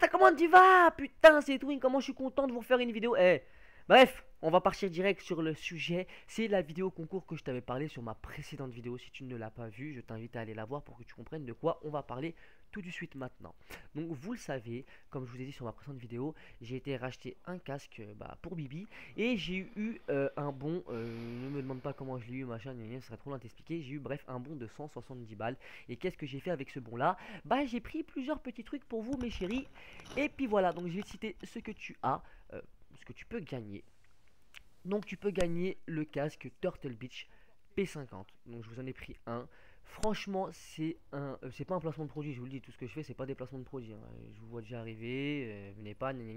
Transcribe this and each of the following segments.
Insta, comment tu vas? Putain, c'est Twin, comment je suis content de vous refaire une vidéo. Bref, on va partir direct sur le sujet. C'est la vidéo concours que je t'avais parlé sur ma précédente vidéo. Si tu ne l'as pas vue, je t'invite à aller la voir pour que tu comprennes de quoi on va parler tout de suite maintenant. Donc vous le savez, comme je vous ai dit sur ma précédente vidéo, j'ai été racheter un casque pour Bibi. Et j'ai eu un bon, ne me demande pas comment je l'ai eu, machin, ce serait trop long à t'expliquer. J'ai eu bref un bon de 170 balles. Et qu'est-ce que j'ai fait avec ce bon là? J'ai pris plusieurs petits trucs pour vous mes chéris. Et puis voilà, donc je vais te citer ce que tu as, ce que tu peux gagner. Donc tu peux gagner le casque Turtle Beach P50. Donc je vous en ai pris un. Franchement, c'est pas un placement de produit, je vous le dis, tout ce que je fais, c'est pas des placements de produits, hein. Je vous vois déjà arriver, venez pas, tu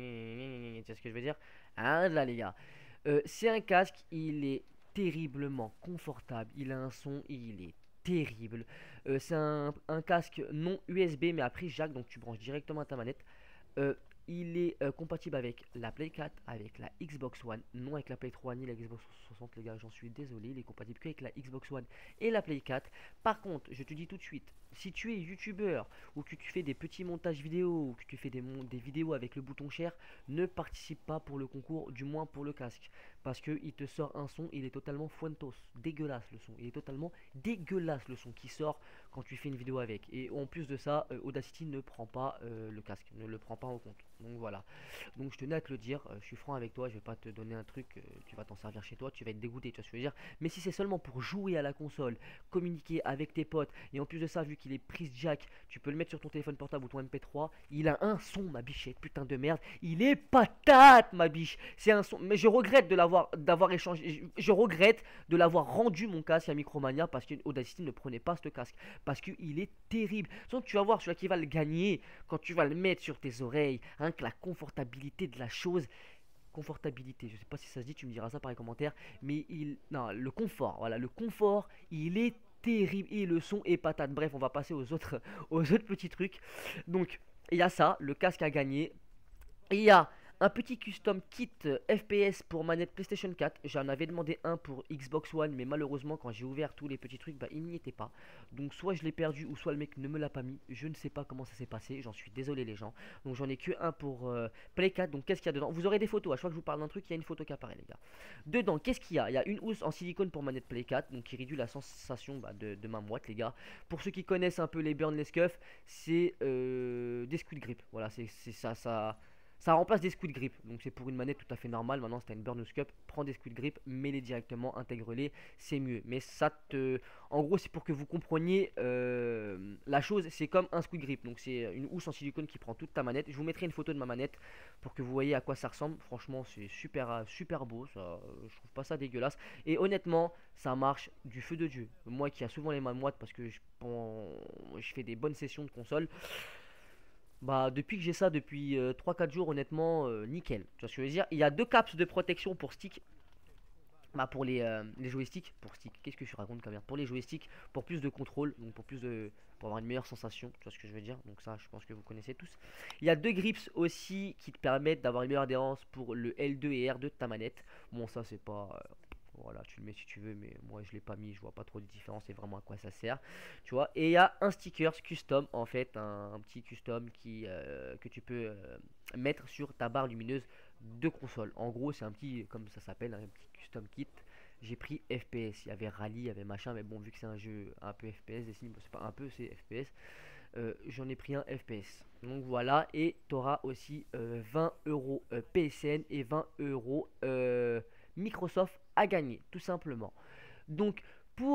sais ce que je veux dire? Hein, là les gars. C'est un casque, il est terriblement confortable, il a un son, il est terrible. C'est un casque non USB, mais à prise jack, donc tu branches directement à ta manette. Euh, il est compatible avec la Play 4, avec la Xbox One, non avec la Play 3 ni la Xbox 360 les gars, j'en suis désolé, il est compatible qu'avec la Xbox One et la Play 4. Par contre, je te dis tout de suite, si tu es youtubeur ou que tu fais des petits montages vidéo ou que tu fais des vidéos avec le bouton share, ne participe pas pour le concours, du moins pour le casque, parce que il te sort un son, il est totalement fuentos, dégueulasse le son, il est totalement dégueulasse le son qui sort quand tu fais une vidéo avec. Et en plus de ça, Audacity ne prend pas le casque, ne le prend pas en compte. Donc voilà. Donc je tenais à te le dire, je suis franc avec toi, je vais pas te donner un truc, tu vas t'en servir chez toi, tu vas être dégoûté, tu vois ce que je veux dire. Mais si c'est seulement pour jouer à la console, communiquer avec tes potes, et en plus de ça, vu qu'il est prise jack, tu peux le mettre sur ton téléphone portable ou ton MP3, il a un son, ma bichette, putain de merde, il est patate, ma biche. C'est un son, mais je regrette d'avoir échangé, je regrette de l'avoir rendu mon casque à Micromania parce que Audacity ne prenait pas ce casque, parce qu'il est terrible. Donc tu vas voir celui qui va le gagner quand tu vas le mettre sur tes oreilles, hein, que la confortabilité de la chose, confortabilité, je sais pas si ça se dit, tu me diras ça par les commentaires, mais non, le confort, voilà, le confort, il est terrible et le son est patate. Bref, on va passer aux autres, aux autres petits trucs. Donc, il y a ça, le casque à gagner. Il y a un petit custom kit FPS pour manette PlayStation 4. J'en avais demandé un pour Xbox One, mais malheureusement, quand j'ai ouvert tous les petits trucs, il n'y était pas. Donc, soit je l'ai perdu, ou soit le mec ne me l'a pas mis. Je ne sais pas comment ça s'est passé. J'en suis désolé, les gens. Donc, j'en ai que un pour Play 4. Donc, qu'est-ce qu'il y a dedans? Vous aurez des photos. À chaque fois que je vous parle d'un truc, il y a une photo qui apparaît, les gars. Dedans, qu'est-ce qu'il y a? Il y a une housse en silicone pour manette Play 4, donc qui réduit la sensation de ma moite, les gars. Pour ceux qui connaissent un peu les Burnless Cuff, c'est des squid grip. Voilà, c'est ça. Ça remplace des squid grip, donc c'est pour une manette tout à fait normale. Maintenant, si tu as une Burnous Cup, prends des squid grip, mets-les directement, intègre-les, c'est mieux. Mais ça te. En gros, c'est pour que vous compreniez la chose, c'est comme un squid grip. Donc, c'est une housse en silicone qui prend toute ta manette. Je vous mettrai une photo de ma manette pour que vous voyez à quoi ça ressemble. Franchement, c'est super, super beau. Ça, je trouve pas ça dégueulasse. Et honnêtement, ça marche du feu de Dieu. Moi qui a souvent les mains moites parce que je fais des bonnes sessions de console. Depuis que j'ai ça depuis 3-4 jours, honnêtement, nickel. Tu vois ce que je veux dire? Il y a deux caps de protection pour stick. Pour les joysticks, pour stick, qu'est-ce que je raconte quand même? Pour les joysticks, pour plus de contrôle, donc pour avoir une meilleure sensation, tu vois ce que je veux dire? Donc ça, je pense que vous connaissez tous. Il y a deux grips aussi qui te permettent d'avoir une meilleure adhérence pour le L2 et R2 de ta manette. Bon, ça c'est pas, voilà, tu le mets si tu veux, mais moi je l'ai pas mis, je vois pas trop de différence, c'est vraiment à quoi ça sert, tu vois. Et il y a un sticker custom, en fait, un petit custom que tu peux mettre sur ta barre lumineuse de console. En gros, c'est un petit, comme ça s'appelle, un petit custom kit. J'ai pris FPS, il y avait rallye, il y avait machin, mais bon, vu que c'est un jeu un peu FPS, c'est pas un peu, c'est FPS. J'en ai pris un FPS. Donc voilà, et tu auras aussi 20 euros PSN et 20 euros Microsoft à gagner, tout simplement. Donc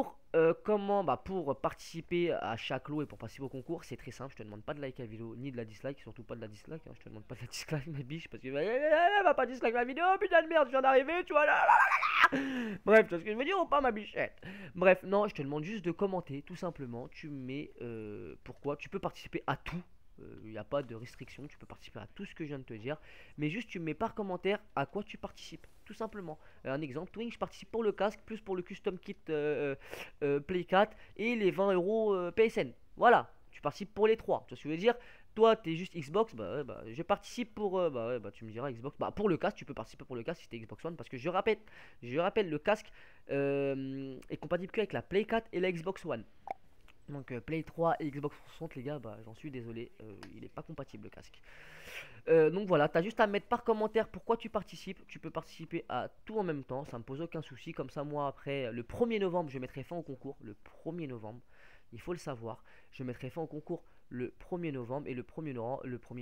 pour participer à chaque lot et pour participer au concours, c'est très simple. Je te demande pas de liker la vidéo ni de la dislike, surtout pas de la dislike, hein. Je te demande pas de la dislike, ma biche, parce que va pas dislike la vidéo, putain de merde, je viens d'arriver, tu vois là. Bref, tu vois ce que je veux dire ou pas, ma bichette? Bref, non, je te demande juste de commenter, tout simplement. Tu mets pourquoi. Tu peux participer à tout. Il n'y a pas de restriction, tu peux participer à tout ce que je viens de te dire. Mais juste, tu mets par commentaire à quoi tu participes, tout simplement. Un exemple, Twing, je participe pour le casque, plus pour le custom kit Play 4 et les 20 euros PSN. Voilà, tu participes pour les trois. Tu vois ce que je veux dire? Toi, t'es juste Xbox, je participe pour. Tu me diras Xbox. Pour le casque, tu peux participer pour le casque si t'es Xbox One. Parce que je rappelle, le casque est compatible qu'avec la Play 4 et la Xbox One. Donc Play 3 et Xbox 360 les gars, bah j'en suis désolé, il est pas compatible le casque. Donc voilà, t'as juste à mettre par commentaire pourquoi tu participes. Tu peux participer à tout en même temps, ça me pose aucun souci. Comme ça moi après, le 1er novembre je mettrai fin au concours. Le 1er novembre, il faut le savoir. Je mettrai fin au concours le 1er novembre. Et le 1er novembre,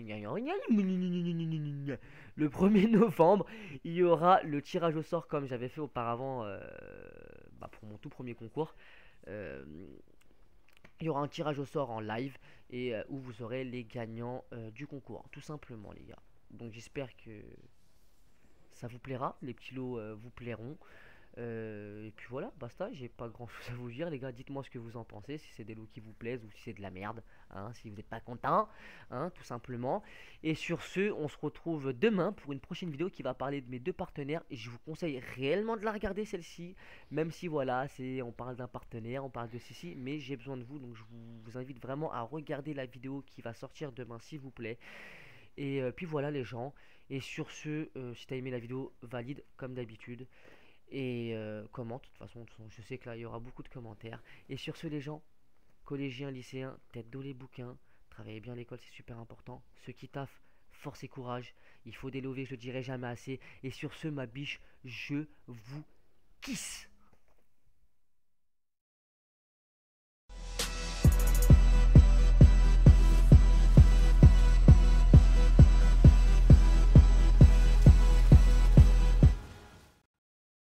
le 1er novembre, il y aura le tirage au sort comme j'avais fait auparavant bah, pour mon tout premier concours. Euh, il y aura un tirage au sort en live et où vous aurez les gagnants du concours, tout simplement les gars. Donc j'espère que ça vous plaira, les petits lots vous plairont. Et puis voilà, basta, j'ai pas grand chose à vous dire les gars, dites-moi ce que vous en pensez, si c'est des lots qui vous plaisent ou si c'est de la merde, hein, si vous n'êtes pas content, hein, tout simplement. Et sur ce, on se retrouve demain pour une prochaine vidéo qui va parler de mes deux partenaires et je vous conseille réellement de la regarder celle-ci, même si voilà, on parle d'un partenaire, on parle de ceci, mais j'ai besoin de vous, donc je vous invite vraiment à regarder la vidéo qui va sortir demain s'il vous plaît. Et puis voilà les gens, et sur ce, si t'as aimé la vidéo, valide comme d'habitude. Et commente, de toute façon, je sais que là il y aura beaucoup de commentaires. Et sur ce, les gens, collégiens, lycéens, tête dans les bouquins, travaillez bien à l'école, c'est super important. Ceux qui taffent, force et courage. Il faut délever, je le dirai jamais assez. Et sur ce, ma biche, je vous kiss.